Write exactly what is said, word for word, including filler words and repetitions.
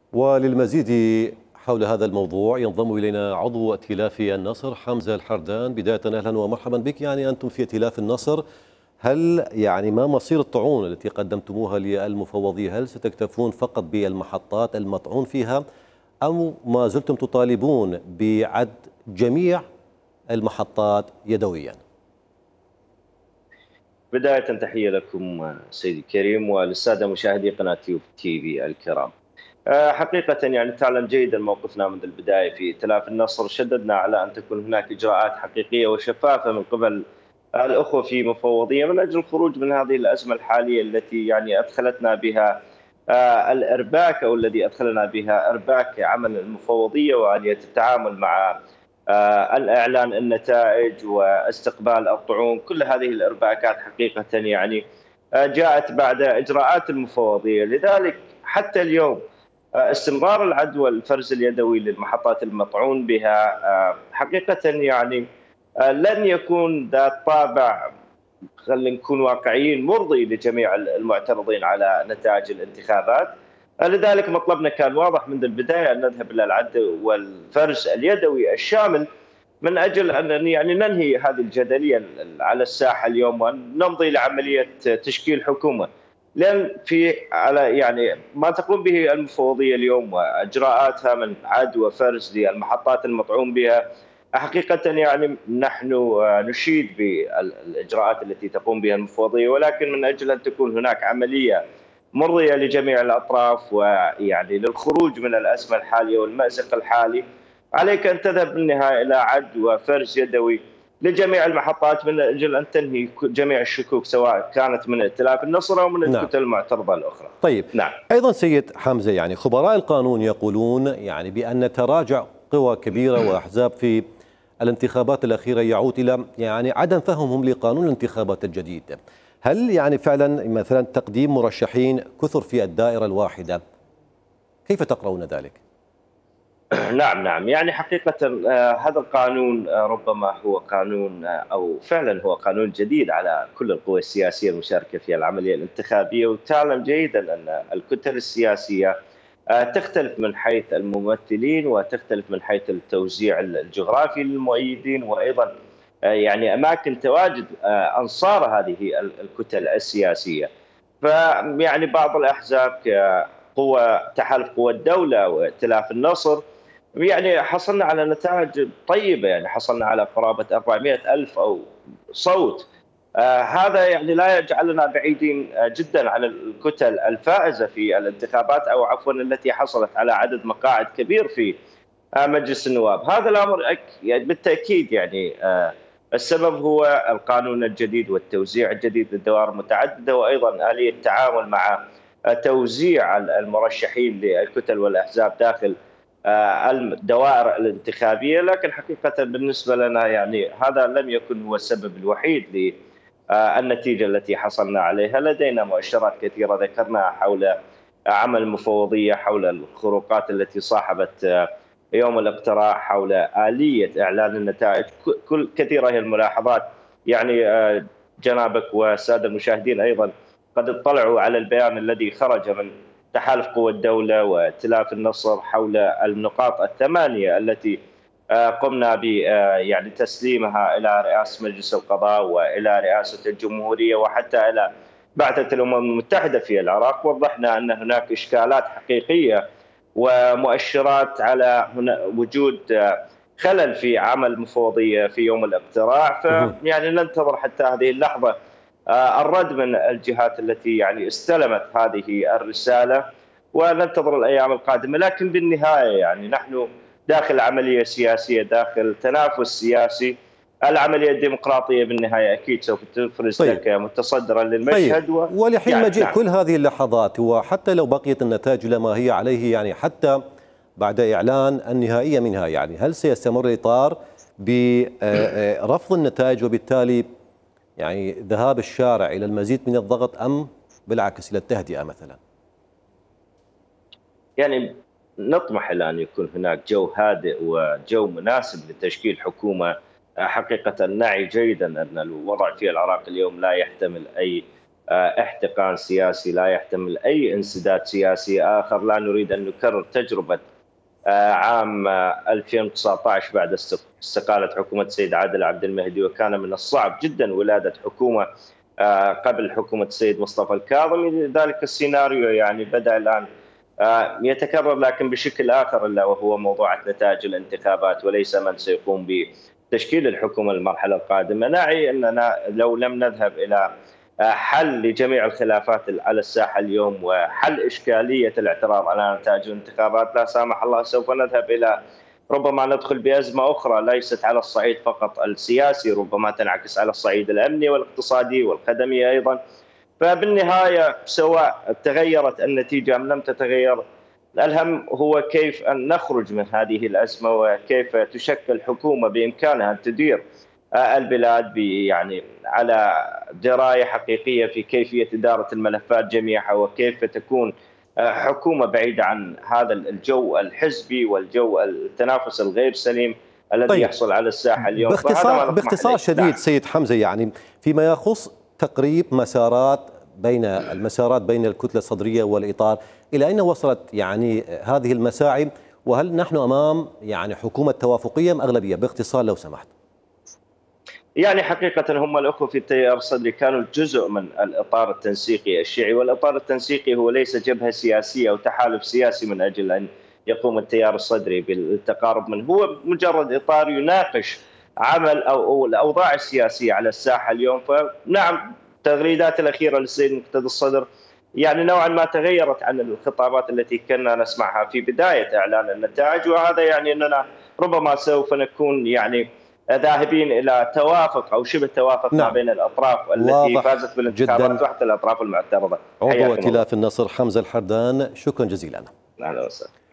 وللمزيد حول هذا الموضوع ينضم إلينا عضو ائتلاف النصر حمزة الحردان. بداية أهلا ومرحبا بك. يعني أنتم في ائتلاف النصر، هل يعني ما مصير الطعون التي قدمتموها للمفوضية؟ هل ستكتفون فقط بالمحطات المطعون فيها أو ما زلتم تطالبون بعد جميع المحطات يدويا؟ بداية تحية لكم سيدي الكريم وللسادة مشاهدي قناة تيوب تي في الكرام. حقيقة يعني تعلم جيدا موقفنا منذ البداية في ائتلاف النصر، شددنا على أن تكون هناك إجراءات حقيقية وشفافة من قبل الأخوة في مفوضية من أجل الخروج من هذه الأزمة الحالية التي يعني أدخلتنا بها آه، الإرباك، أو الذي أدخلنا بها إرباك عمل المفوضية وآلية التعامل مع آه، الإعلان النتائج واستقبال الطعون. كل هذه الإرباكات حقيقة يعني آه، جاءت بعد إجراءات المفوضية. لذلك حتى اليوم آه، استمرار العدوى الفرز اليدوي للمحطات المطعون بها آه، حقيقة يعني آه، لن يكون ذات طابع، خلينا نكون واقعيين، مرضي لجميع المعترضين على نتائج الانتخابات. لذلك مطلبنا كان واضح منذ البدايه ان نذهب الى العد والفرز اليدوي الشامل من اجل ان يعني ننهي هذه الجدليه على الساحه اليوم ونمضي لعمليه تشكيل حكومه. لان في على يعني ما تقوم به المفوضيه اليوم واجراءاتها من عد وفرز للمحطات المطعوم بها، حقيقة يعني نحن نشيد بالإجراءات التي تقوم بها المفوضية، ولكن من أجل أن تكون هناك عملية مرضية لجميع الأطراف ويعني للخروج من الأزمة الحالية والمأزق الحالي، عليك أن تذهب بالنهاية إلى عد وفرز يدوي لجميع المحطات من أجل أن تنهي جميع الشكوك، سواء كانت من ائتلاف النصر أو من نعم. الكتل المعترضة الأخرى. طيب. نعم. أيضا سيد حمزة، يعني خبراء القانون يقولون يعني بأن تراجع قوى كبيرة وأحزاب في الانتخابات الأخيرة يعود إلى يعني عدم فهمهم لقانون الانتخابات الجديد. هل يعني فعلا مثلا تقديم مرشحين كثر في الدائرة الواحدة، كيف تقرؤون ذلك؟ نعم نعم يعني حقيقة آه، هذا القانون آه، ربما هو قانون آه، أو فعلا هو قانون جديد على كل القوى السياسية المشاركة في العملية الانتخابية. وتعلم جيدا أن الكتل السياسية آه، تختلف من حيث الممثلين وتختلف من حيث التوزيع الجغرافي للمؤيدين، وأيضا آه، يعني أماكن تواجد آه، أنصار هذه الكتل السياسية. فيعني بعض الأحزاب كقوى تحالف قوى الدولة وائتلاف النصر يعني حصلنا على نتائج طيبة، يعني حصلنا على قرابة أربعمائة ألف أو صوت. آه هذا يعني لا يجعلنا بعيدين آه جدا عن الكتل الفائزة في الانتخابات، أو عفوا التي حصلت على عدد مقاعد كبير في آه مجلس النواب. هذا الأمر أك يعني بالتأكيد يعني آه السبب هو القانون الجديد والتوزيع الجديد للدوائر المتعددة، وأيضا آلية التعامل مع آه توزيع المرشحين للكتل والأحزاب داخل الدوائر الانتخابية. لكن حقيقة بالنسبة لنا يعني هذا لم يكن هو السبب الوحيد للنتيجة التي حصلنا عليها. لدينا مؤشرات كثيرة ذكرناها حول عمل المفوضية، حول الخروقات التي صاحبت يوم الاقتراع، حول آلية إعلان النتائج. كل كثيرة هي الملاحظات. يعني جنابك والسادة المشاهدين أيضا قد اطلعوا على البيان الذي خرج من تحالف قوى الدولة وائتلاف النصر حول النقاط الثمانية التي قمنا ب يعني تسليمها إلى رئاسة مجلس القضاء وإلى رئاسة الجمهورية وحتى إلى بعثة الأمم المتحدة في العراق. وضحنا أن هناك إشكالات حقيقية ومؤشرات على وجود خلل في عمل المفوضية في يوم الاقتراع. فيعني ننتظر حتى هذه اللحظة الرد من الجهات التي يعني استلمت هذه الرسالة، وننتظر الأيام القادمة. لكن بالنهاية يعني نحن داخل عملية سياسية، داخل تنافس سياسي. العملية الديمقراطية بالنهاية أكيد سوف تفرز طيب. لك متصدرا طيب. للمشهد و... ولحين يعني مجيء نعم. كل هذه اللحظات وحتى لو بقيت النتائج لما هي عليه، يعني حتى بعد إعلان النهائية منها، يعني هل سيستمر الإطار برفض النتائج وبالتالي يعني ذهاب الشارع إلى المزيد من الضغط، أم بالعكس إلى التهدئة مثلا؟ يعني نطمح إلى أن يكون هناك جو هادئ وجو مناسب لتشكيل حكومة. حقيقة نعي جيدا أن الوضع في العراق اليوم لا يحتمل أي احتقان سياسي، لا يحتمل أي انسداد سياسي آخر. لا نريد أن نكرر تجربة عام ألفين وتسعة عشر بعد استقالة حكومة السيد عادل عبد المهدي، وكان من الصعب جدا ولادة حكومة قبل حكومة السيد مصطفى الكاظمي. ذلك السيناريو يعني بدأ الآن يتكرر، لكن بشكل آخر، إلا وهو موضوع نتائج الانتخابات وليس من سيقوم بتشكيل الحكومة المرحلة القادمة. نعي أننا لو لم نذهب إلى حل لجميع الخلافات على الساحة اليوم وحل إشكالية الاعتراض على نتائج الانتخابات، لا سامح الله سوف نذهب إلى ربما ندخل بأزمة أخرى ليست على الصعيد فقط السياسي، ربما تنعكس على الصعيد الأمني والاقتصادي والخدمي أيضا. فبالنهاية سواء تغيرت النتيجة أم لم تتغير، الأهم هو كيف أن نخرج من هذه الأزمة وكيف تشكل حكومة بإمكانها أن تدير البلاد يعني على دراية حقيقية في كيفية إدارة الملفات جميعها، وكيف تكون حكومة بعيدة عن هذا الجو الحزبي والجو التنافس الغير سليم الذي طيب. يحصل على الساحة اليوم. باختصار, باختصار شديد سيد حمزة، يعني فيما يخص تقريب مسارات بين المسارات بين الكتلة الصدرية والإطار، إلى أين وصلت يعني هذه المساعي؟ وهل نحن أمام يعني حكومة توافقية أم أغلبية؟ باختصار لو سمحت. يعني حقيقة هم الأخوة في التيار الصدري كانوا جزء من الإطار التنسيقي الشيعي، والإطار التنسيقي هو ليس جبهة سياسية أو تحالف سياسي من أجل أن يقوم التيار الصدري بالتقارب منه، هو مجرد إطار يناقش عمل أو الأوضاع السياسية على الساحة اليوم. فنعم التغريدات الأخيرة للسيد مقتدى الصدر يعني نوعا ما تغيرت عن الخطابات التي كنا نسمعها في بداية إعلان النتائج، وهذا يعني أننا ربما سوف نكون يعني ذاهبين إلى توافق أو شبه توافق نعم. ما بين الأطراف التي فازت بالانتخابات وحتى الأطراف المعترضة. عضو ائتلاف النصر حمزة الحردان، شكرا جزيلا. أهلا وسهلا.